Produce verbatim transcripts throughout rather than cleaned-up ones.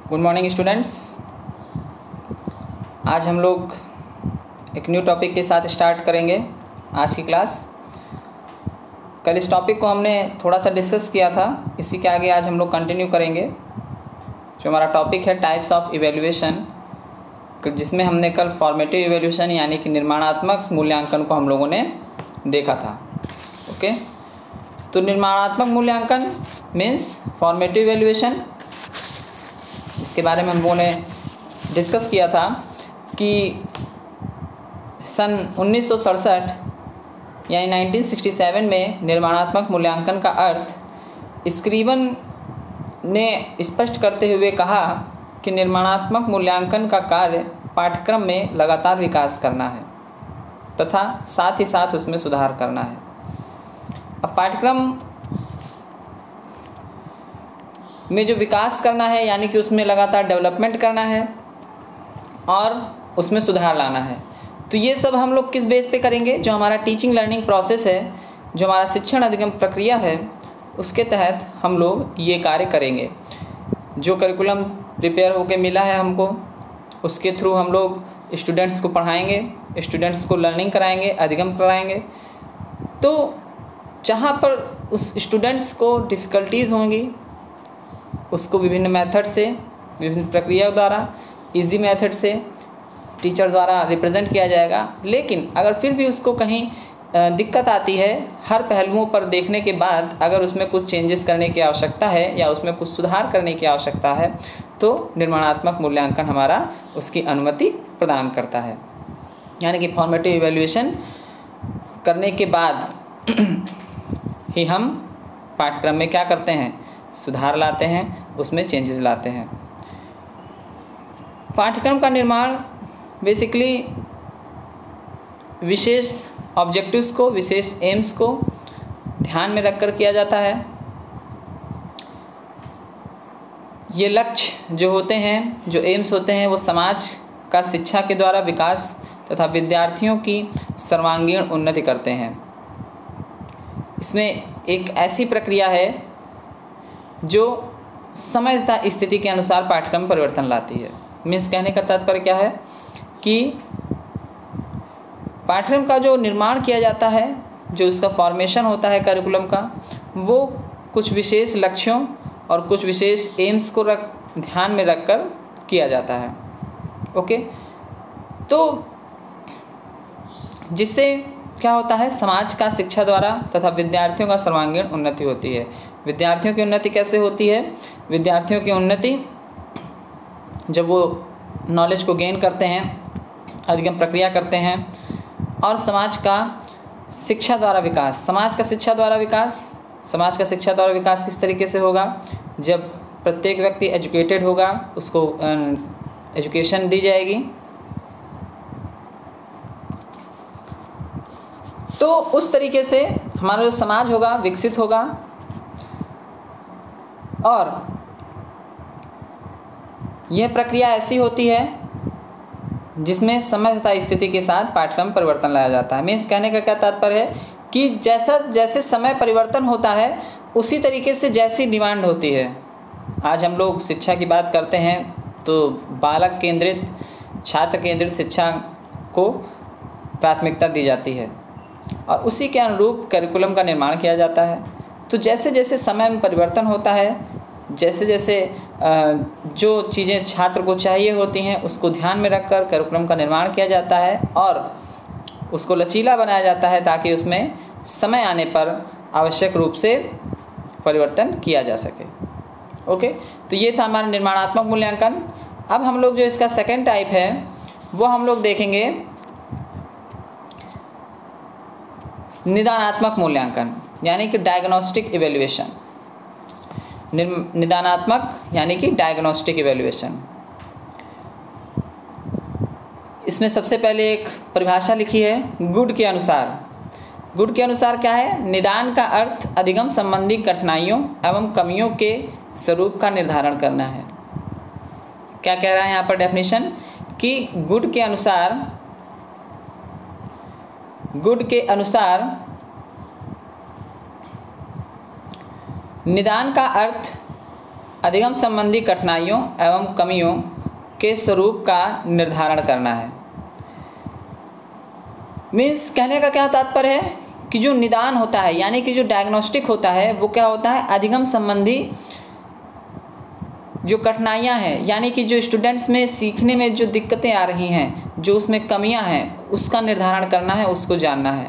Good morning students. आज हम लोग एक न्यू टॉपिक के साथ स्टार्ट करेंगे आज की क्लास। कल इस टॉपिक को हमने थोड़ा सा डिस्कस किया था, इसी के आगे आज हम लोग कंटिन्यू करेंगे। जो हमारा टॉपिक है टाइप्स ऑफ इवैल्यूएशन, जिसमें हमने कल फॉर्मेटिव इवैल्यूएशन यानी कि निर्माणात्मक मूल्यांकन को हम लोगों ने देखा था। ओके, तो निर्माणात्मक मूल्यांकन मीन्स फॉर्मेटिव इवैल्यूएशन, इसके बारे में हम लोगों ने डिस्कस किया था कि सन उन्नीस सौ सड़सठ यानी उन्नीस सौ सड़सठ में निर्माणात्मक मूल्यांकन का अर्थ स्क्रीबन ने स्पष्ट करते हुए कहा कि निर्माणात्मक मूल्यांकन का कार्य पाठ्यक्रम में लगातार विकास करना है तथा साथ ही साथ उसमें सुधार करना है। अब पाठ्यक्रम में जो विकास करना है यानी कि उसमें लगातार डेवलपमेंट करना है और उसमें सुधार लाना है। तो ये सब हम लोग किस बेस पे करेंगे? जो हमारा टीचिंग लर्निंग प्रोसेस है, जो हमारा शिक्षण अधिगम प्रक्रिया है, उसके तहत हम लोग ये कार्य करेंगे। जो करिकुलम प्रिपेयर होके मिला है हमको, उसके थ्रू हम लोग स्टूडेंट्स को पढ़ाएंगे, स्टूडेंट्स को लर्निंग कराएंगे, अधिगम कराएंगे। तो जहाँ पर उस स्टूडेंट्स को डिफ़िकल्टीज़ होंगी उसको विभिन्न मेथड से, विभिन्न प्रक्रिया द्वारा, इजी मेथड से टीचर द्वारा रिप्रेजेंट किया जाएगा। लेकिन अगर फिर भी उसको कहीं दिक्कत आती है, हर पहलुओं पर देखने के बाद अगर उसमें कुछ चेंजेस करने की आवश्यकता है या उसमें कुछ सुधार करने की आवश्यकता है, तो निर्माणात्मक मूल्यांकन हमारा उसकी अनुमति प्रदान करता है। यानी कि फॉर्मेटिव इवैल्यूएशन करने के बाद ही हम पाठ्यक्रम में क्या करते हैं? सुधार लाते हैं, उसमें चेंजेस लाते हैं। पाठ्यक्रम का निर्माण बेसिकली विशेष ऑब्जेक्टिव्स को, विशेष एम्स को ध्यान में रखकर किया जाता है। ये लक्ष्य जो होते हैं, जो एम्स होते हैं, वो समाज का शिक्षा के द्वारा विकास तथा विद्यार्थियों की सर्वांगीण उन्नति करते हैं। इसमें एक ऐसी प्रक्रिया है जो समय तथा स्थिति के अनुसार पाठ्यक्रम में परिवर्तन लाती है। मीन्स कहने का तात्पर्य क्या है कि पाठ्यक्रम का जो निर्माण किया जाता है, जो उसका फॉर्मेशन होता है करिकुलम का, वो कुछ विशेष लक्ष्यों और कुछ विशेष एम्स को रख ध्यान में रखकर किया जाता है। ओके, तो जिससे क्या होता है? समाज का शिक्षा द्वारा तथा विद्यार्थियों का सर्वांगीण उन्नति होती है। विद्यार्थियों की उन्नति कैसे होती है? विद्यार्थियों की उन्नति जब वो नॉलेज को गेन करते हैं, अधिगम प्रक्रिया करते हैं, और समाज का शिक्षा द्वारा विकास। समाज का शिक्षा द्वारा विकास समाज का शिक्षा द्वारा विकास किस तरीके से होगा? जब प्रत्येक व्यक्ति एजुकेटेड होगा, उसको एजुकेशन दी जाएगी, तो उस तरीके से हमारा जो समाज होगा विकसित होगा। और यह प्रक्रिया ऐसी होती है जिसमें समय तथा स्थिति के साथ पाठ्यक्रम परिवर्तन लाया जाता है। मीन्स कहने का क्या तात्पर्य है कि जैसा जैसे समय परिवर्तन होता है, उसी तरीके से जैसी डिमांड होती है। आज हम लोग शिक्षा की बात करते हैं तो बालक केंद्रित, छात्र केंद्रित शिक्षा को प्राथमिकता दी जाती है और उसी के अनुरूप करिकुलम का निर्माण किया जाता है। तो जैसे जैसे समय में परिवर्तन होता है, जैसे जैसे जो चीज़ें छात्र को चाहिए होती हैं, उसको ध्यान में रखकर करिकुलम का निर्माण किया जाता है और उसको लचीला बनाया जाता है ताकि उसमें समय आने पर आवश्यक रूप से परिवर्तन किया जा सके। ओके, तो ये था हमारा निर्माणात्मक मूल्यांकन। अब हम लोग जो इसका सेकेंड टाइप है वो हम लोग देखेंगे निदानात्मक मूल्यांकन यानी कि डायग्नोस्टिक इवैल्यूएशन। निदानात्मक यानी कि डायग्नोस्टिक इवैल्यूएशन। इसमें सबसे पहले एक परिभाषा लिखी है गुड के अनुसार। गुड के अनुसार क्या है? निदान का अर्थ अधिगम संबंधी कठिनाइयों एवं कमियों के स्वरूप का निर्धारण करना है। क्या कह रहा है यहाँ पर डेफिनेशन? कि गुड के अनुसार गुड के अनुसार निदान का अर्थ अधिगम संबंधी कठिनाइयों एवं कमियों के स्वरूप का निर्धारण करना है। मीन्स कहने का क्या तात्पर्य है कि जो निदान होता है यानी कि जो डायग्नोस्टिक होता है वो क्या होता है, अधिगम संबंधी जो कठिनाइयाँ हैं यानी कि जो स्टूडेंट्स में सीखने में जो दिक्कतें आ रही हैं, जो उसमें कमियां हैं, उसका निर्धारण करना है, उसको जानना है।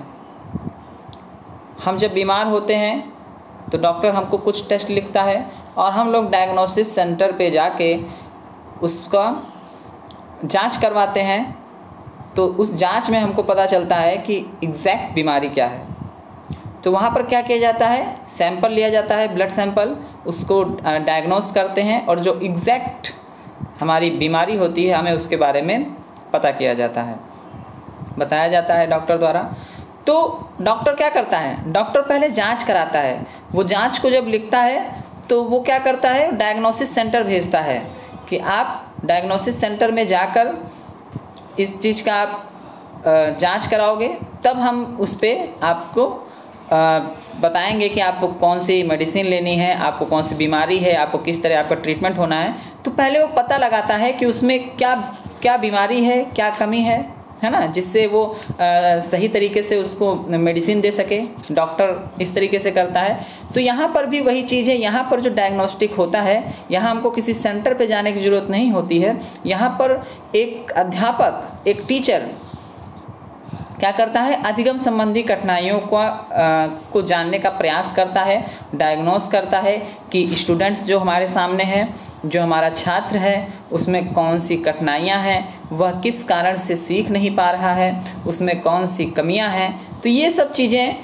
हम जब बीमार होते हैं तो डॉक्टर हमको कुछ टेस्ट लिखता है और हम लोग डायग्नोसिस सेंटर पे जाके उसका जांच करवाते हैं, तो उस जांच में हमको पता चलता है कि एग्जैक्ट बीमारी क्या है। तो वहाँ पर क्या किया जाता है, सैंपल लिया जाता है, ब्लड सैंपल, उसको डायग्नोस करते हैं और जो एग्जैक्ट हमारी बीमारी होती है हमें उसके बारे में पता किया जाता है, बताया जाता है डॉक्टर द्वारा। तो डॉक्टर क्या करता है, डॉक्टर पहले जांच कराता है। वो जांच को जब लिखता है तो वो क्या करता है, डायग्नोसिस सेंटर भेजता है कि आप डायग्नोसिस सेंटर में जाकर इस चीज़ का आप जांच कराओगे, तब हम उस पर आपको बताएंगे कि आपको कौन सी मेडिसिन लेनी है, आपको कौन सी बीमारी है, आपको किस तरह आपका ट्रीटमेंट होना है। तो पहले वो पता लगाता है कि उसमें क्या क्या बीमारी है, क्या कमी है, है ना, जिससे वो आ, सही तरीके से उसको मेडिसिन दे सके। डॉक्टर इस तरीके से करता है। तो यहाँ पर भी वही चीज़ है, यहाँ पर जो डायग्नोस्टिक होता है, यहाँ हमको किसी सेंटर पे जाने की ज़रूरत नहीं होती है। यहाँ पर एक अध्यापक, एक टीचर क्या करता है, अधिगम संबंधी कठिनाइयों को आ, को जानने का प्रयास करता है, डायग्नोस करता है कि स्टूडेंट्स जो हमारे सामने हैं, जो हमारा छात्र है, उसमें कौन सी कठिनाइयाँ हैं, वह किस कारण से सीख नहीं पा रहा है, उसमें कौन सी कमियाँ हैं। तो ये सब चीज़ें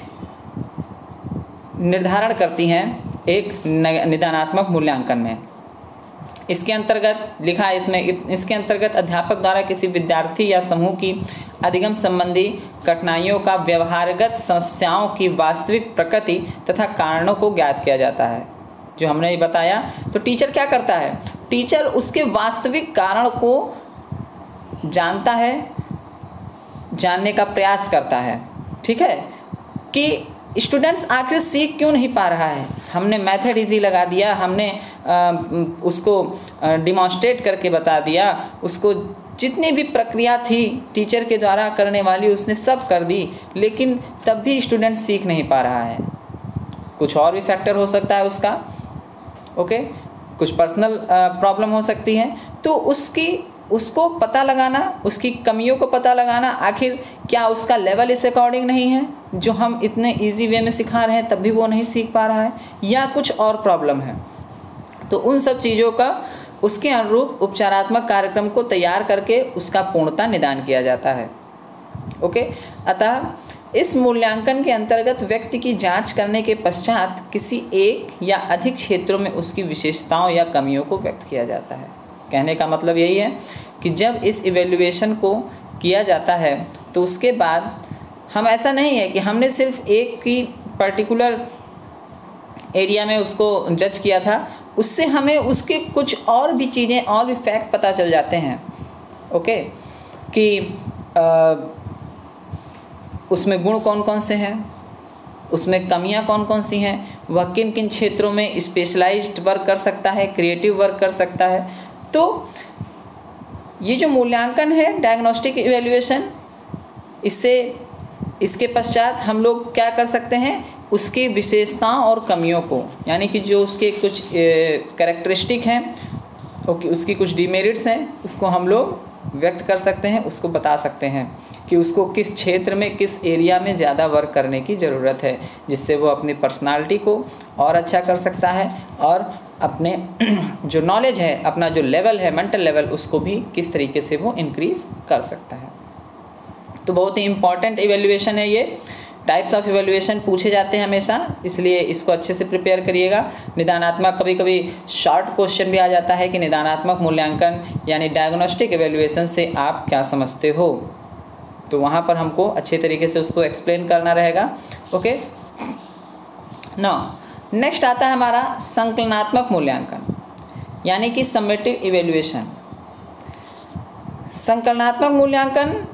निर्धारण करती हैं एक निदानात्मक मूल्यांकन में। इसके अंतर्गत लिखा है इसमें, इसके अंतर्गत अध्यापक द्वारा किसी विद्यार्थी या समूह की अधिगम संबंधी कठिनाइयों का व्यवहारगत समस्याओं की वास्तविक प्रकृति तथा कारणों को ज्ञात किया जाता है। जो हमने ये बताया, तो टीचर क्या करता है, टीचर उसके वास्तविक कारण को जानता है, जानने का प्रयास करता है। ठीक है, कि स्टूडेंट्स आखिर सीख क्यों नहीं पा रहा है। हमने मेथड इजी लगा दिया, हमने आ, उसको डिमॉन्स्ट्रेट करके बता दिया, उसको जितनी भी प्रक्रिया थी टीचर के द्वारा करने वाली उसने सब कर दी, लेकिन तब भी स्टूडेंट सीख नहीं पा रहा है। कुछ और भी फैक्टर हो सकता है उसका, ओके, कुछ पर्सनल प्रॉब्लम हो सकती है। तो उसकी उसको पता लगाना, उसकी कमियों को पता लगाना, आखिर क्या उसका लेवल इस अकॉर्डिंग नहीं है, जो हम इतने इजी वे में सिखा रहे हैं तब भी वो नहीं सीख पा रहा है, या कुछ और प्रॉब्लम है। तो उन सब चीज़ों का उसके अनुरूप उपचारात्मक कार्यक्रम को तैयार करके उसका पूर्णता निदान किया जाता है। ओके, अतः इस मूल्यांकन के अंतर्गत व्यक्ति की जांच करने के पश्चात किसी एक या अधिक क्षेत्रों में उसकी विशेषताओं या कमियों को व्यक्त किया जाता है। कहने का मतलब यही है कि जब इस इवैल्यूएशन को किया जाता है तो उसके बाद हम, ऐसा नहीं है कि हमने सिर्फ एक की पर्टिकुलर एरिया में उसको जज किया था, उससे हमें उसके कुछ और भी चीज़ें और भी फैक्ट पता चल जाते हैं। ओके, कि आ, उसमें गुण कौन कौन से हैं, उसमें कमियां कौन कौन सी हैं, वह किन किन क्षेत्रों में स्पेशलाइज्ड वर्क कर सकता है, क्रिएटिव वर्क कर सकता है। तो ये जो मूल्यांकन है, डायग्नोस्टिक इवैल्यूएशन, इससे इसके पश्चात हम लोग क्या कर सकते हैं, उसकी विशेषताओं और कमियों को, यानी कि जो उसके कुछ कैरेक्टरिस्टिक हैं, ओके, उसकी कुछ डिमेरिट्स हैं, उसको हम लोग व्यक्त कर सकते हैं, उसको बता सकते हैं कि उसको किस क्षेत्र में, किस एरिया में ज़्यादा वर्क करने की ज़रूरत है, जिससे वो अपनी पर्सनालिटी को और अच्छा कर सकता है और अपने जो नॉलेज है, अपना जो लेवल है, मेंटल लेवल, उसको भी किस तरीके से वो इंक्रीज़ कर सकता है। तो बहुत ही इम्पॉर्टेंट इवैल्यूएशन है ये। टाइप्स ऑफ इवैल्यूएशन पूछे जाते हैं हमेशा, इसलिए इसको अच्छे से प्रिपेयर करिएगा। निदानात्मक, कभी कभी शॉर्ट क्वेश्चन भी आ जाता है कि निदानात्मक मूल्यांकन यानी डायग्नोस्टिक इवैल्यूएशन से आप क्या समझते हो, तो वहाँ पर हमको अच्छे तरीके से उसको एक्सप्लेन करना रहेगा। ओके, नाउ नेक्स्ट आता है हमारा संकलनात्मक मूल्यांकन यानी कि समेटिव इवैल्यूएशन। संकलनात्मक मूल्यांकन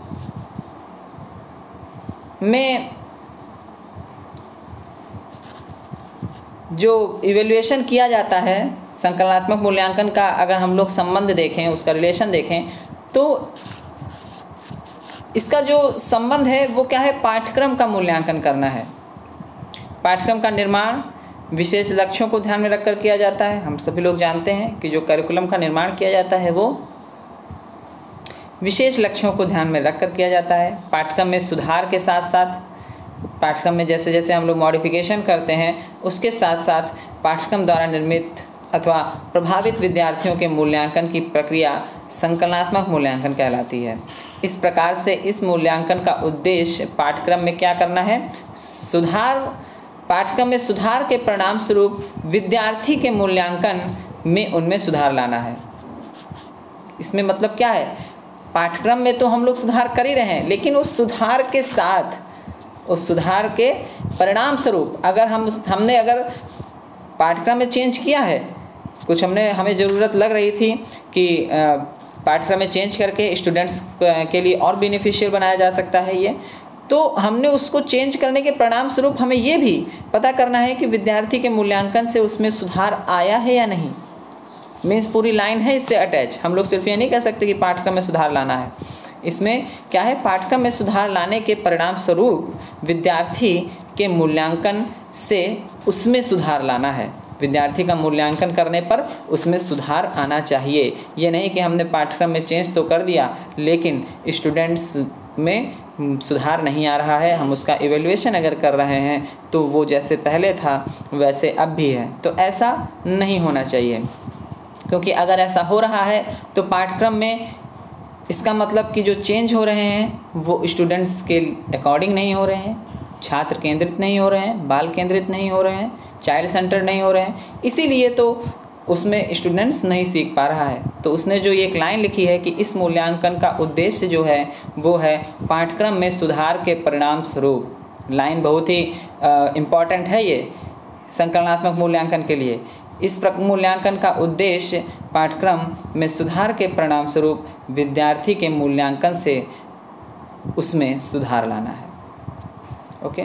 में जो इवेल्युएशन किया जाता है संकलनात्मक मूल्यांकन का, अगर हम लोग संबंध देखें, उसका रिलेशन देखें, तो इसका जो संबंध है वो क्या है, पाठ्यक्रम का मूल्यांकन करना है। पाठ्यक्रम का निर्माण विशेष लक्ष्यों को ध्यान में रखकर किया जाता है। हम सभी लोग जानते हैं कि जो करिकुलम का निर्माण किया जाता है वो विशेष लक्ष्यों को ध्यान में रखकर किया जाता है। पाठ्यक्रम में सुधार के साथ साथ, पाठ्यक्रम में जैसे जैसे हम लोग मॉडिफिकेशन करते हैं, उसके साथ साथ पाठ्यक्रम द्वारा निर्मित अथवा प्रभावित विद्यार्थियों के मूल्यांकन की प्रक्रिया संकलनात्मक मूल्यांकन कहलाती है। इस प्रकार से इस मूल्यांकन का उद्देश्य पाठ्यक्रम में क्या करना है, सुधार, पाठ्यक्रम में सुधार के परिणाम स्वरूप विद्यार्थी के मूल्यांकन में उनमें सुधार लाना है। इसमें मतलब क्या है, पाठ्यक्रम में तो हम लोग सुधार कर ही रहे हैं, लेकिन उस सुधार के साथ, उस सुधार के परिणाम स्वरूप अगर हम हमने अगर पाठ्यक्रम में चेंज किया है, कुछ हमने हमें ज़रूरत लग रही थी कि पाठ्यक्रम में चेंज करके स्टूडेंट्स के लिए और बेनिफिशियल बनाया जा सकता है ये, तो हमने उसको चेंज करने के परिणाम स्वरूप हमें ये भी पता करना है कि विद्यार्थी के मूल्यांकन से उसमें सुधार आया है या नहीं। मीन्स पूरी लाइन है इससे अटैच। हम लोग सिर्फ ये नहीं कह सकते कि पाठ्यक्रम में सुधार लाना है। इसमें क्या है, पाठ्यक्रम में सुधार लाने के परिणाम स्वरूप विद्यार्थी के मूल्यांकन से उसमें सुधार लाना है। विद्यार्थी का मूल्यांकन करने पर उसमें सुधार आना चाहिए। ये नहीं कि हमने पाठ्यक्रम में चेंज तो कर दिया लेकिन स्टूडेंट्स में सुधार नहीं आ रहा है, हम उसका इवैल्यूएशन अगर कर रहे हैं तो वो जैसे पहले था वैसे अब भी है। तो ऐसा नहीं होना चाहिए, क्योंकि अगर ऐसा हो रहा है तो पाठ्यक्रम में इसका मतलब कि जो चेंज हो रहे हैं वो स्टूडेंट्स के अकॉर्डिंग नहीं हो रहे हैं, छात्र केंद्रित नहीं हो रहे हैं, बाल केंद्रित नहीं हो रहे हैं, चाइल्ड सेंटर नहीं हो रहे हैं, इसीलिए तो उसमें स्टूडेंट्स नहीं सीख पा रहा है। तो उसने जो ये एक लाइन लिखी है कि इस मूल्यांकन का उद्देश्य जो है वो है पाठ्यक्रम में सुधार के परिणाम स्वरूप। लाइन बहुत ही इम्पॉर्टेंट है ये संकलनात्मक मूल्यांकन के लिए। इस मूल्यांकन का उद्देश्य पाठ्यक्रम में सुधार के परिणाम स्वरूप विद्यार्थी के मूल्यांकन से उसमें सुधार लाना है। ओके,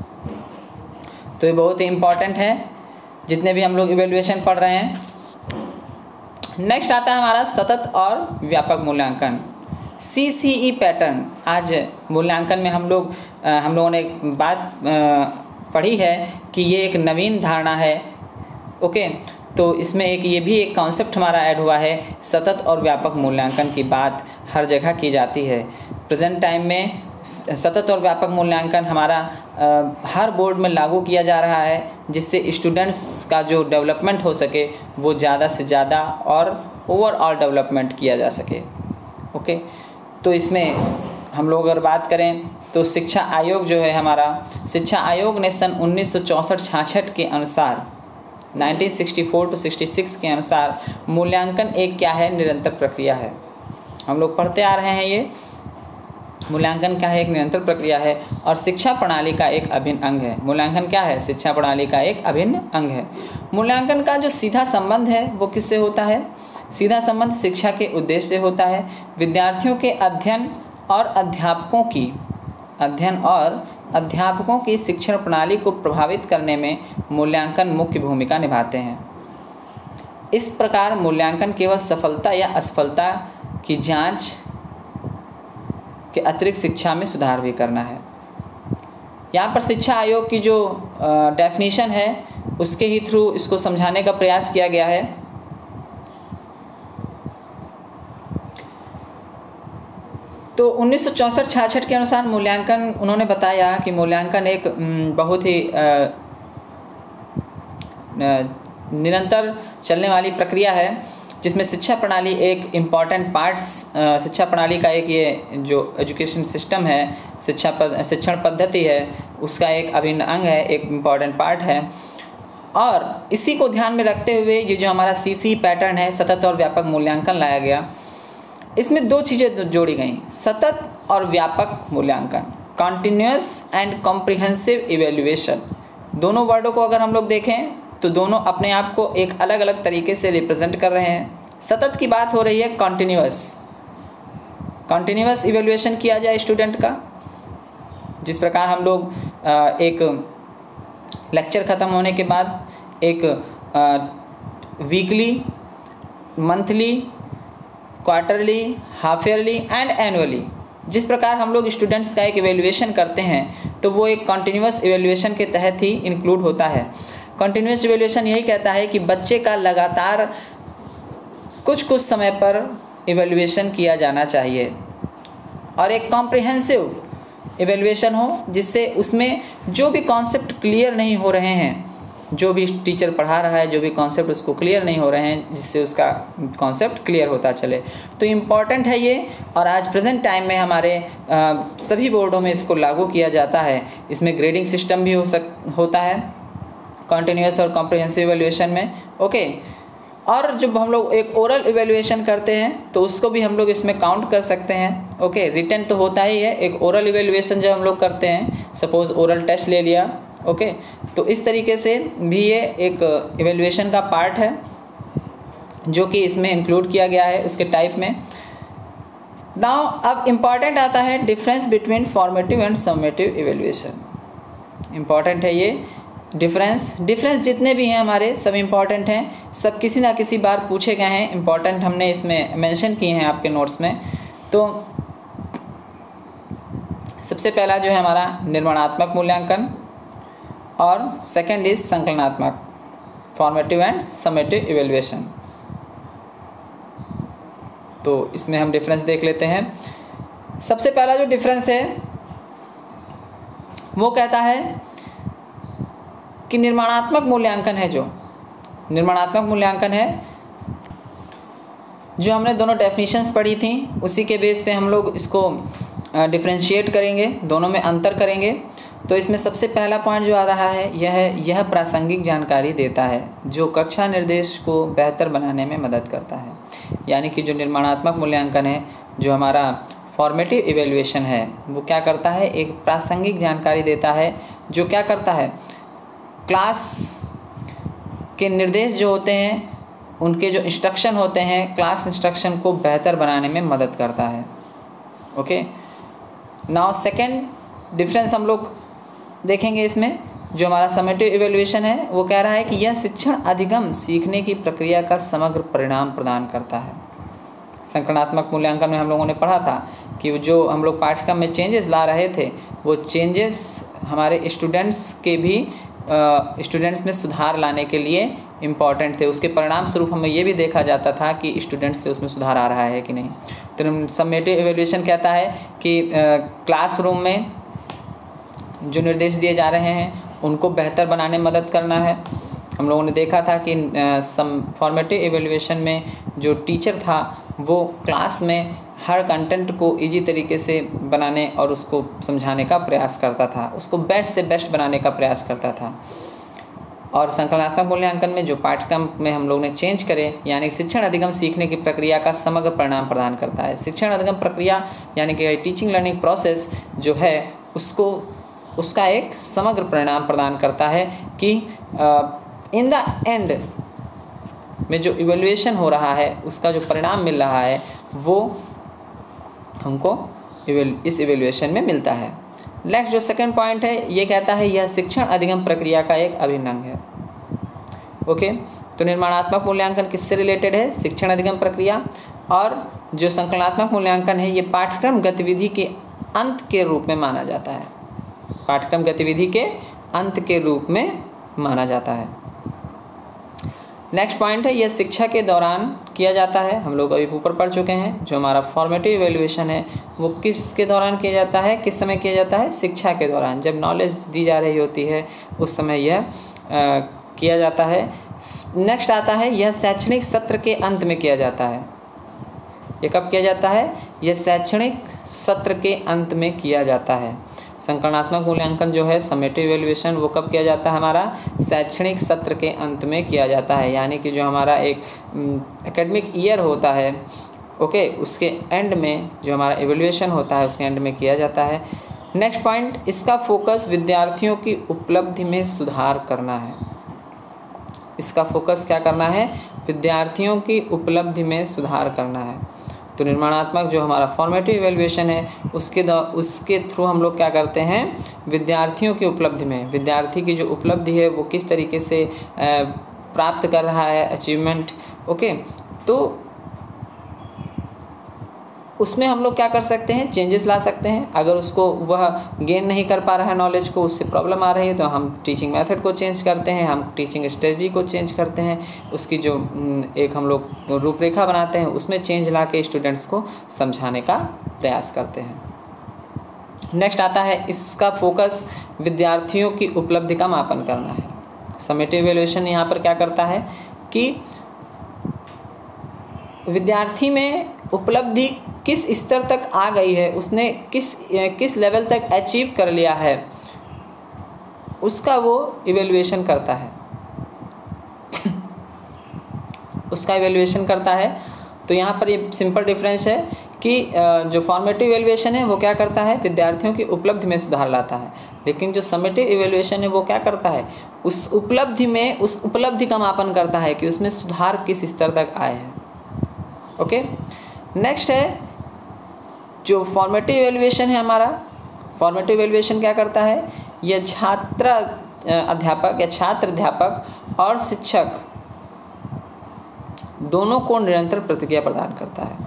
तो ये बहुत ही इम्पॉर्टेंट है जितने भी हम लोग इवैल्यूएशन पढ़ रहे हैं। नेक्स्ट आता है हमारा सतत और व्यापक मूल्यांकन, सी सी ई पैटर्न। आज मूल्यांकन में हम लोग हम लोगों ने एक बात पढ़ी है कि ये एक नवीन धारणा है। ओके, तो इसमें एक ये भी एक कॉन्सेप्ट हमारा ऐड हुआ है, सतत और व्यापक मूल्यांकन की बात हर जगह की जाती है। प्रेजेंट टाइम में सतत और व्यापक मूल्यांकन हमारा आ, हर बोर्ड में लागू किया जा रहा है, जिससे स्टूडेंट्स का जो डेवलपमेंट हो सके वो ज़्यादा से ज़्यादा और ओवरऑल डेवलपमेंट किया जा सके। ओके, तो इसमें हम लोग अगर बात करें तो शिक्षा आयोग जो है हमारा, शिक्षा आयोग ने सन उन्नीस सौ चौंसठ छियासठ के अनुसार उन्नीस सौ चौंसठ टू छियासठ के अनुसार मूल्यांकन एक क्या है, निरंतर प्रक्रिया है। हम लोग पढ़ते आ रहे हैं ये मूल्यांकन क्या है, एक निरंतर प्रक्रिया है और शिक्षा प्रणाली का एक अभिन्न अंग है। मूल्यांकन क्या है, शिक्षा प्रणाली का एक अभिन्न अंग है। मूल्यांकन का जो सीधा संबंध है वो किससे होता है, सीधा संबंध शिक्षा के उद्देश्य से होता है। विद्यार्थियों के अध्ययन और अध्यापकों की अध्ययन और अध्यापकों की शिक्षण प्रणाली को प्रभावित करने में मूल्यांकन मुख्य भूमिका निभाते हैं। इस प्रकार मूल्यांकन केवल सफलता या असफलता की जांच के अतिरिक्त शिक्षा में सुधार भी करना है। यहाँ पर शिक्षा आयोग की जो डेफिनेशन है उसके ही थ्रू इसको समझाने का प्रयास किया गया है। तो उन्नीस सौ चौंसठ छियासठ के अनुसार मूल्यांकन, उन्होंने बताया कि मूल्यांकन एक बहुत ही निरंतर चलने वाली प्रक्रिया है, जिसमें शिक्षा प्रणाली एक इम्पॉर्टेंट पार्ट्स, शिक्षा प्रणाली का एक ये जो एजुकेशन सिस्टम है, शिक्षा पद, शिक्षण पद्धति है, उसका एक अभिन्न अंग है, एक इम्पॉर्टेंट पार्ट है। और इसी को ध्यान में रखते हुए ये जो हमारा सी सी पैटर्न है, सतत और व्यापक मूल्यांकन लाया गया। इसमें दो चीज़ें जोड़ी गई, सतत और व्यापक मूल्यांकन, कॉन्टिन्यूअस एंड कॉम्प्रिहेंसिव इवेल्युएशन। दोनों वर्डों को अगर हम लोग देखें तो दोनों अपने आप को एक अलग अलग तरीके से रिप्रेजेंट कर रहे हैं। सतत की बात हो रही है कॉन्टिन्यूअस कॉन्टिन्यूअस इवेल्युएशन किया जाए स्टूडेंट का, जिस प्रकार हम लोग एक लेक्चर ख़त्म होने के बाद एक weekly, monthly, quarterly, half yearly and annually. जिस प्रकार हम लोग स्टूडेंट्स का एक इवैल्यूएशन करते हैं तो वो एक कॉन्टिन्यूस इवैल्यूएशन के तहत ही इंक्लूड होता है। कॉन्टिन्यूस इवैल्यूएशन यही कहता है कि बच्चे का लगातार कुछ कुछ समय पर इवैल्यूएशन किया जाना चाहिए और एक कॉम्प्रिहेंसिव इवैल्यूएशन हो, जिससे उसमें जो भी कॉन्सेप्ट क्लियर नहीं हो रहे हैं, जो भी टीचर पढ़ा रहा है, जो भी कॉन्सेप्ट उसको क्लियर नहीं हो रहे हैं, जिससे उसका कॉन्सेप्ट क्लियर होता चले। तो इम्पॉर्टेंट है ये, और आज प्रेजेंट टाइम में हमारे आ, सभी बोर्डों में इसको लागू किया जाता है। इसमें ग्रेडिंग सिस्टम भी हो सक होता है कॉन्टिन्यूस और कॉम्प्रिहेंसिव इवैल्यूएशन में। ओके, और जब हम लोग एक ओरल इवैल्यूएशन करते हैं तो उसको भी हम लोग इसमें काउंट कर सकते हैं। ओके, रिटन तो होता ही है, एक ओरल इवैल्यूएशन जब हम लोग करते हैं, सपोज ओरल टेस्ट ले लिया। ओके, तो इस तरीके से भी ये एक इवैल्यूएशन का पार्ट है जो कि इसमें इंक्लूड किया गया है उसके टाइप में। नाउ अब इम्पॉर्टेंट आता है difference between formative and summative evaluation. Important है ये डिफरेंस। डिफरेंस जितने भी हैं हमारे सब इम्पॉर्टेंट हैं, सब किसी ना किसी बार पूछे गए हैं, इम्पॉर्टेंट हमने इसमें मेंशन किए हैं आपके नोट्स में। तो सबसे पहला जो है हमारा निर्माणात्मक मूल्यांकन, और सेकंड इज संकलनात्मक, फॉर्मेटिव एंड समेटिव इवैल्यूएशन। तो इसमें हम डिफरेंस देख लेते हैं। सबसे पहला जो डिफरेंस है वो कहता है कि निर्माणात्मक मूल्यांकन है, जो निर्माणात्मक मूल्यांकन है, जो हमने दोनों डेफिनेशंस पढ़ी थी उसी के बेस पे हम लोग इसको डिफरेंशिएट करेंगे, दोनों में अंतर करेंगे। तो इसमें सबसे पहला पॉइंट जो आ रहा है यह है यह प्रासंगिक जानकारी देता है जो कक्षा निर्देश को बेहतर बनाने में मदद करता है। यानी कि जो निर्माणात्मक मूल्यांकन है, जो हमारा फॉर्मेटिव इवैल्यूएशन है, वो क्या करता है, एक प्रासंगिक जानकारी देता है जो क्या करता है, क्लास के निर्देश जो होते हैं, उनके जो इंस्ट्रक्शन होते हैं, क्लास इंस्ट्रक्शन को बेहतर बनाने में मदद करता है। ओके, नाउ सेकंड डिफरेंस हम लोग देखेंगे इसमें। जो हमारा समेटिव इवैल्यूएशन है वो कह रहा है कि यह शिक्षण अधिगम सीखने की प्रक्रिया का समग्र परिणाम प्रदान करता है। संकलनात्मक मूल्यांकन में हम लोगों ने पढ़ा था कि जो हम लोग पाठ्यक्रम में चेंजेस ला रहे थे, वो चेंजेस हमारे स्टूडेंट्स के भी स्टूडेंट्स में सुधार लाने के लिए इम्पॉर्टेंट थे। उसके परिणाम स्वरूप हमें ये भी देखा जाता था कि स्टूडेंट्स से उसमें सुधार आ रहा है कि नहीं। तो समेटिव इवैल्यूएशन कहता है कि क्लासरूम में जो निर्देश दिए जा रहे हैं उनको बेहतर बनाने में मदद करना है। हम लोगों ने देखा था कि सम फॉर्मेटिव इवैल्यूएशन में जो टीचर था वो क्लास में हर कंटेंट को इजी तरीके से बनाने और उसको समझाने का प्रयास करता था, उसको बेस्ट से बेस्ट बनाने का प्रयास करता था। और संकलनात्मक मूल्यांकन में जो पाठ्यक्रम में हम लोग ने चेंज करे, यानी शिक्षण अधिगम सीखने की प्रक्रिया का समग्र परिणाम प्रदान करता है। शिक्षण अधिगम प्रक्रिया यानी कि टीचिंग लर्निंग प्रोसेस जो है उसको उसका एक समग्र परिणाम प्रदान करता है कि इन द एंड में जो इवैल्यूएशन हो रहा है उसका जो परिणाम मिल रहा है वो हमको इस इवैल्यूएशन में मिलता है। नेक्स्ट जो सेकंड पॉइंट है ये कहता है यह शिक्षण अधिगम प्रक्रिया का एक अभिन्न अंग है। ओके, तो निर्माणात्मक मूल्यांकन किससे रिलेटेड है, शिक्षण अधिगम प्रक्रिया, और जो संकलनात्मक मूल्यांकन है ये पाठ्यक्रम गतिविधि के अंत के रूप में माना जाता है, पाठ्यक्रम गतिविधि के अंत के रूप में माना जाता है। नेक्स्ट पॉइंट है यह शिक्षा के दौरान किया जाता है। हम लोग अभी ऊपर पढ़ चुके हैं। जो हमारा फॉर्मेटिव इवैल्यूएशन है वो किसके दौरान किया जाता है, किस समय किया जाता है, शिक्षा के दौरान, जब नॉलेज दी जा रही होती है उस समय यह आ, किया जाता है। नेक्स्ट आता है यह शैक्षणिक सत्र के अंत में किया जाता है। ये कब किया जाता है, यह शैक्षणिक सत्र के अंत में किया जाता है। संकलनात्मक मूल्यांकन जो है समेटिव इवैल्यूएशन वो कब किया जाता है, हमारा शैक्षणिक सत्र के अंत में किया जाता है। यानी कि जो हमारा एक एकेडमिक ईयर होता है, ओके, उसके एंड में जो हमारा इवैल्यूएशन होता है उसके एंड में किया जाता है। नेक्स्ट पॉइंट, इसका फोकस विद्यार्थियों की उपलब्धि में सुधार करना है। इसका फोकस क्या करना है, विद्यार्थियों की उपलब्धि में सुधार करना है। तो निर्माणात्मक जो हमारा फॉर्मेटिव इवैल्यूएशन है उसके उसके थ्रू हम लोग क्या करते हैं, विद्यार्थियों की उपलब्धि में, विद्यार्थी की जो उपलब्धि है वो किस तरीके से प्राप्त कर रहा है अचीवमेंट, ओके, तो उसमें हम लोग क्या कर सकते हैं, चेंजेस ला सकते हैं। अगर उसको वह गेन नहीं कर पा रहा है नॉलेज को, उससे प्रॉब्लम आ रही है, तो हम टीचिंग मेथड को चेंज करते हैं, हम टीचिंग स्ट्रेटजी को चेंज करते हैं, उसकी जो एक हम लोग रूपरेखा बनाते हैं उसमें चेंज ला के स्टूडेंट्स को समझाने का प्रयास करते हैं। नेक्स्ट आता है, इसका फोकस विद्यार्थियों की उपलब्धि का मापन करना है। समेटिव इवैल्यूएशन यहाँ पर क्या करता है कि विद्यार्थी में उपलब्धि किस स्तर तक आ गई है, उसने किस किस लेवल तक अचीव कर लिया है, उसका वो इवैल्यूएशन करता है उसका इवैल्यूएशन करता है। तो यहाँ पर ये सिंपल डिफरेंस है कि जो फॉर्मेटिव इवैल्यूएशन है वो क्या करता है, विद्यार्थियों की उपलब्धि में सुधार लाता है, लेकिन जो समेटिव इवैल्यूएशन है वो क्या करता है, उस उपलब्धि में उस उपलब्धि का मापन करता है कि उसमें सुधार किस स्तर तक आए हैं। ओके, नेक्स्ट है जो फॉर्मेटिव इवैल्यूएशन है हमारा। फॉर्मेटिव इवैल्यूएशन क्या करता है, यह छात्र अध्यापक या छात्र अध्यापक और शिक्षक दोनों को निरंतर प्रतिक्रिया प्रदान करता है।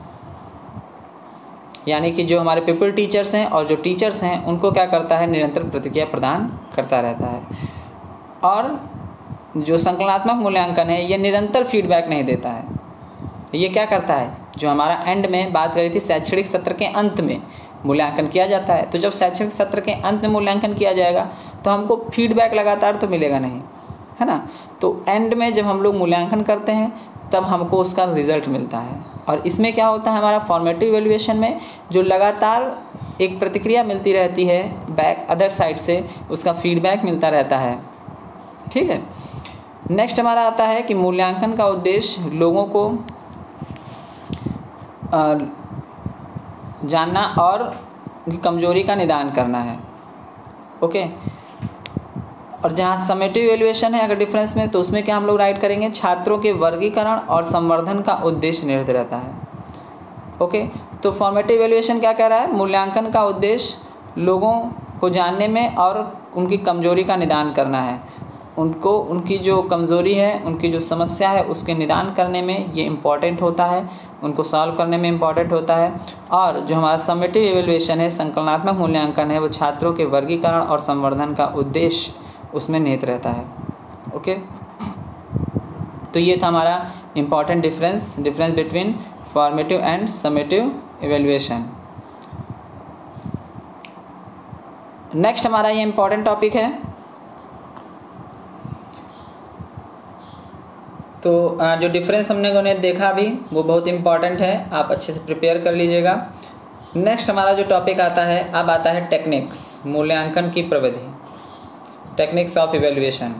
यानी कि जो हमारे पीपल टीचर्स हैं और जो टीचर्स हैं उनको क्या करता है, निरंतर प्रतिक्रिया प्रदान करता रहता है। और जो संकलनात्मक मूल्यांकन है ये निरंतर फीडबैक नहीं देता है, ये क्या करता है, जो हमारा एंड में बात करी थी शैक्षणिक सत्र के अंत में मूल्यांकन किया जाता है, तो जब शैक्षणिक सत्र के अंत में मूल्यांकन किया जाएगा तो हमको फीडबैक लगातार तो मिलेगा नहीं, है ना। तो एंड में जब हम लोग मूल्यांकन करते हैं तब हमको उसका रिजल्ट मिलता है। और इसमें क्या होता है, हमारा फॉर्मेटिव इवैल्यूएशन में जो लगातार एक प्रतिक्रिया मिलती रहती है बैक अदर साइड से, उसका फीडबैक मिलता रहता है, ठीक है। नेक्स्ट हमारा आता है कि मूल्यांकन का उद्देश्य लोगों को जानना और उनकी कमजोरी का निदान करना है, ओके। और जहाँ समेटिव इवैल्यूएशन है अगर डिफरेंस में, तो उसमें क्या हम लोग राइट करेंगे, छात्रों के वर्गीकरण और संवर्धन का उद्देश्य निहित रहता है, ओके। तो फॉर्मेटिव इवैल्यूएशन क्या कह रहा है, मूल्यांकन का उद्देश्य लोगों को जानने में और उनकी कमजोरी का निदान करना है, उनको उनकी जो कमज़ोरी है, उनकी जो समस्या है उसके निदान करने में ये इम्पॉर्टेंट होता है, उनको सॉल्व करने में इम्पॉर्टेंट होता है। और जो हमारा समेटिव इवैल्यूएशन है, संकलनात्मक मूल्यांकन है, वो छात्रों के वर्गीकरण और संवर्धन का उद्देश्य उसमें निहित रहता है, ओके। तो ये था हमारा important difference difference between formative and summative evaluation. Next हमारा ये इम्पॉर्टेंट टॉपिक है, तो जो डिफरेंस हमने उन्हें देखा अभी वो बहुत इम्पॉर्टेंट है, आप अच्छे से प्रिपेयर कर लीजिएगा। नेक्स्ट हमारा जो टॉपिक आता है, अब आता है टेक्निक्स, मूल्यांकन की प्रविधि, टेक्निक्स ऑफ इवैल्यूएशन।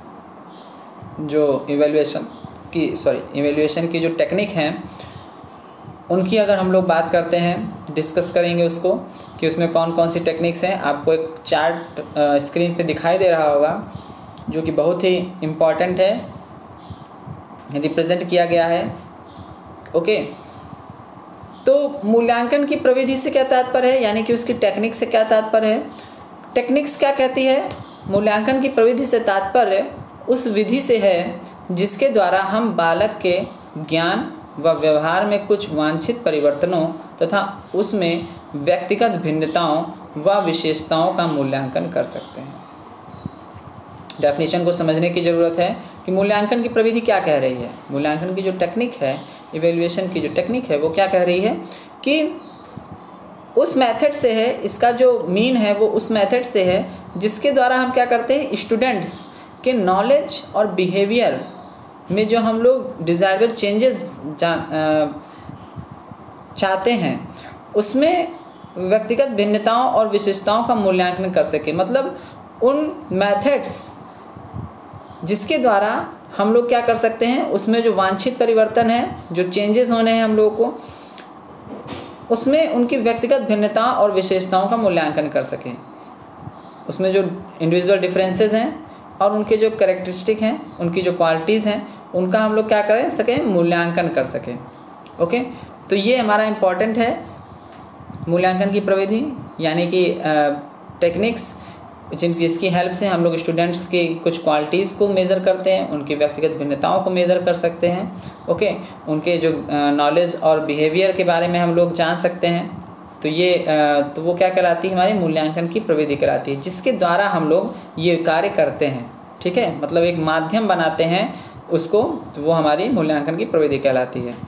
जो इवैल्यूएशन की सॉरी इवैल्यूएशन की जो टेक्निक हैं उनकी अगर हम लोग बात करते हैं, डिस्कस करेंगे उसको कि उसमें कौन कौन सी टेक्निक्स हैं। आपको एक चार्ट स्क्रीन पे दिखाई दे रहा होगा जो कि बहुत ही इम्पॉर्टेंट है, रिप्रेजेंट किया गया है, ओके। तो मूल्यांकन की प्रविधि से क्या तात्पर्य है, यानी कि उसकी टेक्निक से क्या तात्पर्य है। टेक्निक्स क्या कहती है, मूल्यांकन की प्रविधि से तात्पर्य उस विधि से है जिसके द्वारा हम बालक के ज्ञान व व्यवहार में कुछ वांछित परिवर्तनों तथा उसमें व्यक्तिगत भिन्नताओं व विशेषताओं का मूल्यांकन कर सकते हैं। डेफिनेशन को समझने की ज़रूरत है कि मूल्यांकन की प्रविधि क्या कह रही है। मूल्यांकन की जो टेक्निक है, इवैल्यूएशन की जो टेक्निक है, वो क्या कह रही है कि उस मेथड से है, इसका जो मीन है वो उस मेथड से है जिसके द्वारा हम क्या करते हैं, स्टूडेंट्स के नॉलेज और बिहेवियर में जो हम लोग डिज़ायरेबल चेंजेस चाहते हैं उसमें व्यक्तिगत भिन्नताओं और विशेषताओं का मूल्यांकन कर सके। मतलब उन मेथड्स जिसके द्वारा हम लोग क्या कर सकते हैं, उसमें जो वांछित परिवर्तन है, जो चेंजेस होने हैं हम लोगों को, उसमें उनकी व्यक्तिगत भिन्नताओं और विशेषताओं का मूल्यांकन कर सकें। उसमें जो इंडिविजुअल डिफरेंसेस हैं और उनके जो कैरेक्टरिस्टिक हैं, उनकी जो क्वालिटीज़ हैं, उनका हम लोग क्या कर सकें, मूल्यांकन कर सकें, ओके। तो ये हमारा इम्पॉर्टेंट है मूल्यांकन की प्रविधि, यानी कि टेक्निक्स जिन जिसकी हेल्प से हम लोग स्टूडेंट्स की कुछ क्वालिटीज़ को मेज़र करते हैं, उनकी व्यक्तिगत भिन्नताओं को मेज़र कर सकते हैं। ओके, उनके जो नॉलेज और बिहेवियर के बारे में हम लोग जान सकते हैं। तो ये तो वो क्या कहलाती है, हमारी मूल्यांकन की प्रविधि कहलाती है, जिसके द्वारा हम लोग ये कार्य करते हैं। ठीक है, मतलब एक माध्यम बनाते हैं उसको, तो वो हमारी मूल्यांकन की प्रविधि कहलाती है।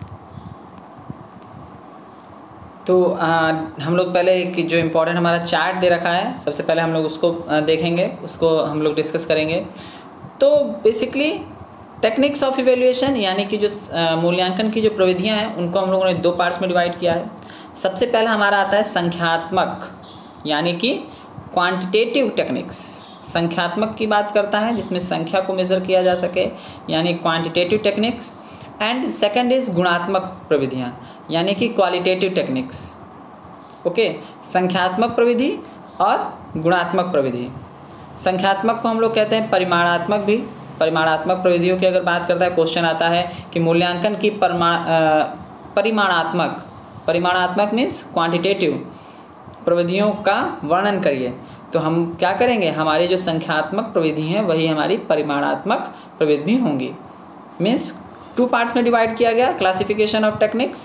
तो आ, हम लोग पहले एक जो इम्पोर्टेंट हमारा चार्ट दे रखा है, सबसे पहले हम लोग उसको आ, देखेंगे, उसको हम लोग डिस्कस करेंगे। तो बेसिकली टेक्निक्स ऑफ इवेल्युएशन यानी कि जो मूल्यांकन की जो प्रविधियां हैं उनको हम लोगों ने दो पार्ट्स में डिवाइड किया है। सबसे पहला हमारा आता है संख्यात्मक, यानी कि क्वांटिटेटिव टेक्निक्स। संख्यात्मक की बात करता है जिसमें संख्या को मेज़र किया जा सके, यानी quantitative techniques. And second is गुणात्मक प्रविधियाँ, यानी कि क्वालिटेटिव टेक्निक्स। ओके, संख्यात्मक प्रविधि और गुणात्मक प्रविधि। संख्यात्मक को हम लोग कहते हैं परिमाणात्मक भी। परिमाणात्मक प्रविधियों की अगर बात करता है, क्वेश्चन आता है कि मूल्यांकन की परिमाण परिमाणात्मक परिमाणात्मक मीन्स क्वांटिटेटिव प्रविधियों का वर्णन करिए, तो हम क्या करेंगे, हमारी जो संख्यात्मक प्रविधि हैं वही हमारी परिमाणात्मक प्रविधि होंगी। मीन्स टू पार्ट्स में डिवाइड किया गया क्लासिफिकेशन ऑफ टेक्निक्स,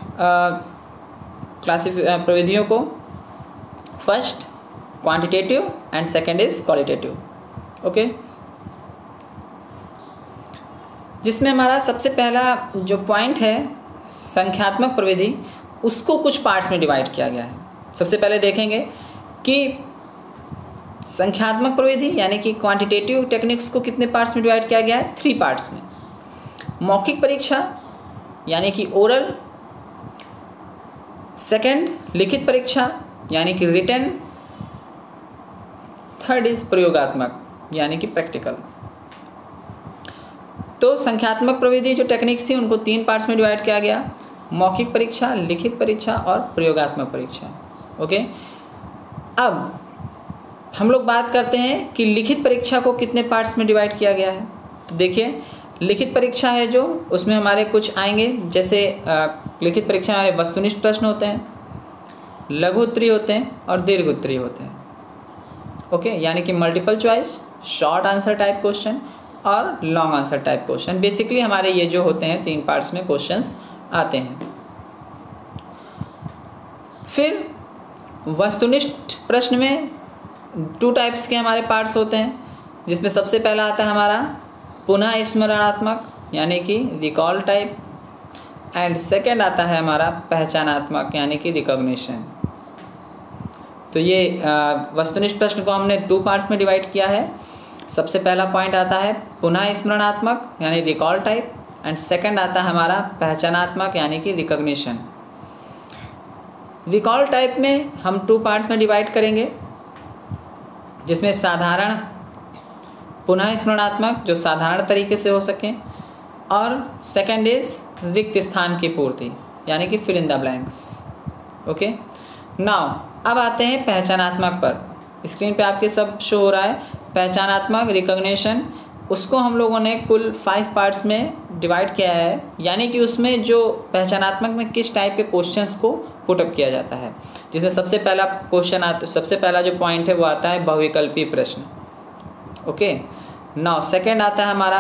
क्लासिफ प्रविधियों को। First quantitative and second is qualitative. Okay, जिसमें हमारा सबसे पहला जो पॉइंट है संख्यात्मक प्रविधि, उसको कुछ पार्ट्स में डिवाइड किया गया है। सबसे पहले देखेंगे कि संख्यात्मक प्रविधि यानी कि क्वांटिटेटिव टेक्निक्स को कितने पार्ट्स में डिवाइड किया गया है, थ्री पार्ट्स में। मौखिक परीक्षा यानी कि ओरल, सेकंड लिखित परीक्षा यानी कि रिटन, थर्ड इज प्रयोगात्मक यानी कि प्रैक्टिकल। तो संख्यात्मक प्रविधि जो टेक्निक्स थी उनको तीन पार्ट्स में डिवाइड किया गया, मौखिक परीक्षा, लिखित परीक्षा और प्रयोगात्मक परीक्षा। ओके, अब हम लोग बात करते हैं कि लिखित परीक्षा को कितने पार्ट्स में डिवाइड किया गया है। तो देखिए, लिखित परीक्षा है जो, उसमें हमारे कुछ आएंगे, जैसे आ, लिखित परीक्षा हमारे वस्तुनिष्ठ प्रश्न होते हैं, लघु उत्तरीय होते हैं और दीर्घ उत्तरीय होते हैं। ओके, यानी कि multiple choice, short answer type question और long answer type question. Basically हमारे ये जो होते हैं तीन पार्ट्स में क्वेश्चंस आते हैं। फिर वस्तुनिष्ठ प्रश्न में टू टाइप्स के हमारे पार्ट्स होते हैं, जिसमें सबसे पहला आता है हमारा पुनः स्मरणात्मक यानी कि रिकॉल टाइप, एंड सेकंड आता है हमारा पहचानात्मक यानी कि रिकॉग्निशन। तो ये वस्तुनिष्ठ प्रश्न को हमने टू पार्ट्स में डिवाइड किया है। सबसे पहला पॉइंट आता है पुनः स्मरणात्मक यानी रिकॉल टाइप, एंड सेकंड आता है हमारा पहचानात्मक यानी कि रिकॉग्निशन। रिकॉल टाइप में हम टू पार्ट्स में डिवाइड करेंगे, जिसमें साधारण पुनः स्मरणात्मक जो साधारण तरीके से हो सके, और सेकंड इज रिक्त स्थान की पूर्ति यानी कि fill in the blanks. Okay, now अब आते हैं पहचानात्मक पर। स्क्रीन पे आपके सब शो हो रहा है पहचानात्मक, रिकॉग्निशन। उसको हम लोगों ने कुल फाइव पार्ट्स में डिवाइड किया है, यानी कि उसमें जो पहचानात्मक में किस टाइप के क्वेश्चंस को पुटअप किया जाता है, जिसमें सबसे पहला क्वेश्चन आता सबसे पहला जो पॉइंट है वो आता है बहुविकल्पी प्रश्न। ओके, नाउ सेकंड आता है हमारा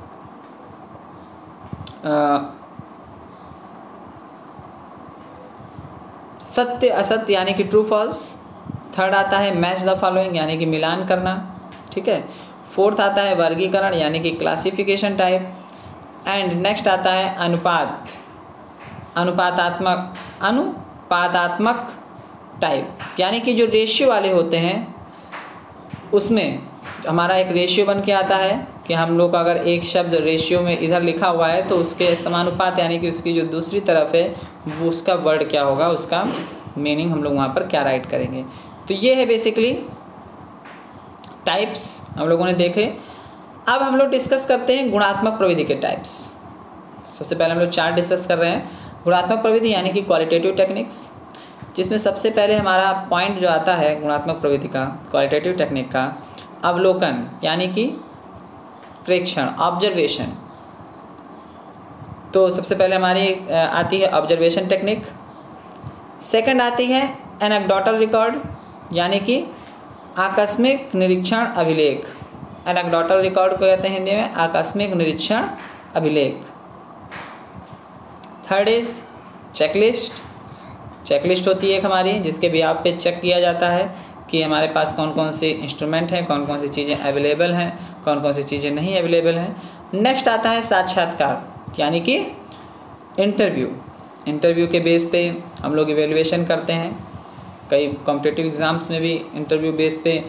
आ, सत्य असत्य यानी कि ट्रू फॉल्स। थर्ड आता है मैच द फॉलोइंग यानी कि मिलान करना। ठीक है, फोर्थ आता है वर्गीकरण यानी कि क्लासिफिकेशन टाइप, एंड नेक्स्ट आता है अनुपात अनुपातात्मक अनुपातात्मक टाइप, यानी कि जो रेशियो वाले होते हैं उसमें हमारा एक रेशियो बन के आता है कि हम लोग अगर एक शब्द रेशियो में इधर लिखा हुआ है तो उसके समानुपात यानी कि उसकी जो दूसरी तरफ है वो उसका वर्ड क्या होगा, उसका मीनिंग हम लोग वहाँ पर क्या राइट करेंगे। तो ये है बेसिकली टाइप्स हम लोगों ने देखे। अब हम लोग डिस्कस करते हैं गुणात्मक प्रविधि के टाइप्स। सबसे पहले हम लोग चार डिस्कस कर रहे हैं गुणात्मक प्रविधि यानी कि क्वालिटेटिव टेक्निक्स, जिसमें सबसे पहले हमारा पॉइंट जो आता है गुणात्मक प्रविधि का, क्वालिटेटिव टेक्निक का, अवलोकन यानी कि प्रेक्षण, ऑब्जर्वेशन। तो सबसे पहले हमारी आती है ऑब्जर्वेशन टेक्निक। सेकंड आती है एनेक्डोटल रिकॉर्ड, यानी कि आकस्मिक निरीक्षण अभिलेख। एनेक्डोटल रिकॉर्ड को कहते हैं हिंदी में आकस्मिक निरीक्षण अभिलेख। Third is checklist. चेकलिस्ट होती है एक हमारी, जिसके भी आप पे चेक किया जाता है कि हमारे पास कौन कौन से इंस्ट्रूमेंट हैं, कौन कौन सी चीज़ें अवेलेबल हैं, कौन कौन सी चीज़ें नहीं अवेलेबल हैं। नेक्स्ट आता है साक्षात्कार, यानी कि इंटरव्यू। इंटरव्यू के बेस पे हम लोग इवेल्युएशन करते हैं। कई कॉम्पिटिटिव एग्ज़ाम्स में भी इंटरव्यू बेस पे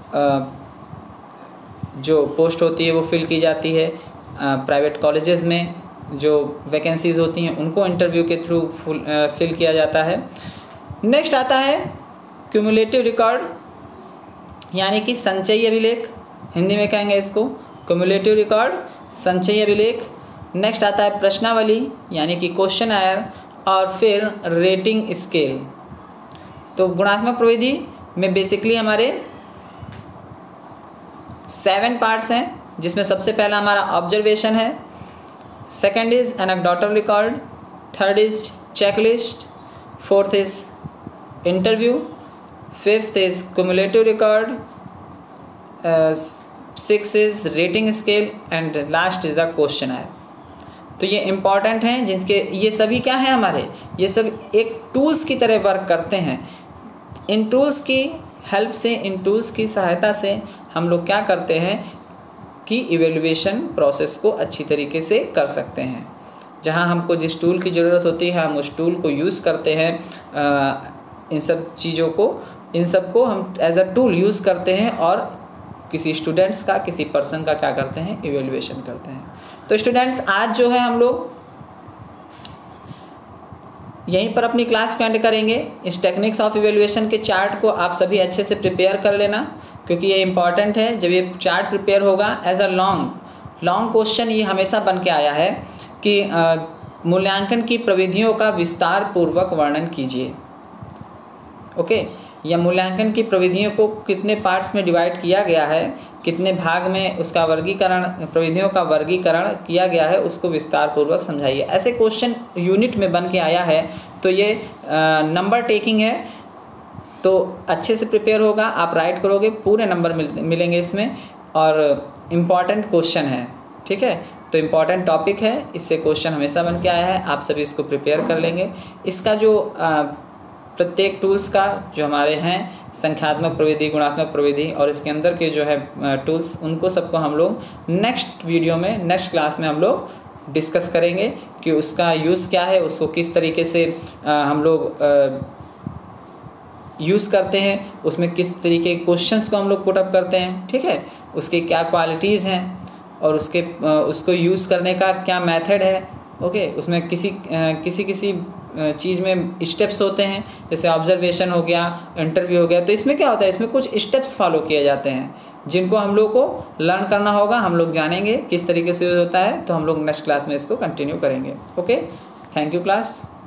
जो पोस्ट होती है वो फिल की जाती है। प्राइवेट कॉलेजेस में जो वैकेंसीज़ होती हैं उनको इंटरव्यू के थ्रू फिल किया जाता है। नेक्स्ट आता है क्यूमुलेटिव रिकॉर्ड, यानी कि संचयी अभिलेख, हिंदी में कहेंगे इसको क्यूमुलेटिव रिकॉर्ड, संचयी अभिलेख। नेक्स्ट आता है प्रश्नावली, यानी कि क्वेश्चनआयर, और फिर रेटिंग स्केल। तो गुणात्मक प्रविधि में बेसिकली हमारे सेवन पार्ट्स हैं, जिसमें सबसे पहला हमारा ऑब्जर्वेशन है, second is anecdotal record, third is checklist, fourth is interview, fifth is cumulative record, six is rating scale and last is the questionnaire. तो ये इम्पॉर्टेंट हैं, जिनके ये सभी क्या हैं हमारे, ये सब एक टूल्स की तरह वर्क करते हैं। इन टूल्स की हेल्प से, इन टूल्स की सहायता से हम लोग क्या करते हैं कि इवेल्युएशन प्रोसेस को अच्छी तरीके से कर सकते हैं। जहां हमको जिस टूल की ज़रूरत होती है हम उस टूल को यूज़ करते हैं। आ, इन सब चीज़ों को इन सब को हम एज अ टूल यूज़ करते हैं और किसी स्टूडेंट्स का, किसी पर्सन का क्या करते हैं, इवेल्युएशन करते हैं। तो स्टूडेंट्स, आज जो है हम लोग यहीं पर अपनी क्लास को एंड करेंगे। इस टेक्निक्स ऑफ इवेल्युएशन के चार्ट को आप सभी अच्छे से प्रिपेयर कर लेना, क्योंकि ये इम्पॉर्टेंट है। जब ये चार्ट प्रिपेयर होगा as a long long question ये हमेशा बन के आया है कि मूल्यांकन की प्रविधियों का विस्तार पूर्वक वर्णन कीजिए। ओके, या मूल्यांकन की प्रविधियों को कितने पार्ट्स में डिवाइड किया गया है, कितने भाग में उसका वर्गीकरण, प्रविधियों का वर्गीकरण किया गया है, उसको विस्तार पूर्वक समझाइए। ऐसे क्वेश्चन यूनिट में बन के आया है। तो ये नंबर टेकिंग है, तो अच्छे से प्रिपेयर होगा, आप राइट करोगे, पूरे नंबर मिल, मिलेंगे इसमें, और इम्पॉर्टेंट क्वेश्चन है। ठीक है, तो इम्पॉर्टेंट टॉपिक है, इससे क्वेश्चन हमेशा बन के आया है। आप सभी इसको प्रिपेयर कर लेंगे। इसका जो आ, प्रत्येक टूल्स का जो हमारे हैं, संख्यात्मक प्रविधि, गुणात्मक प्रविधि, और इसके अंदर के जो है टूल्स, उनको सबको हम लोग नेक्स्ट वीडियो में, नेक्स्ट क्लास में हम लोग डिस्कस करेंगे कि उसका यूज़ क्या है, उसको किस तरीके से आ, हम लोग यूज़ करते हैं, उसमें किस तरीके के क्वेश्चंस को हम लोग पुटअप करते हैं। ठीक है, उसके क्या क्वालिटीज़ हैं और उसके उसको यूज़ करने का क्या मेथड है। ओके, उसमें किसी किसी किसी चीज़ में स्टेप्स होते हैं, जैसे ऑब्जर्वेशन हो गया, इंटरव्यू हो गया। तो इसमें क्या होता है, इसमें कुछ स्टेप्स फॉलो किए जाते हैं, जिनको हम लोग को लर्न करना होगा। हम लोग जानेंगे किस तरीके से होता है, तो हम लोग नेक्स्ट क्लास में इसको कंटिन्यू करेंगे। Okay, thank you class.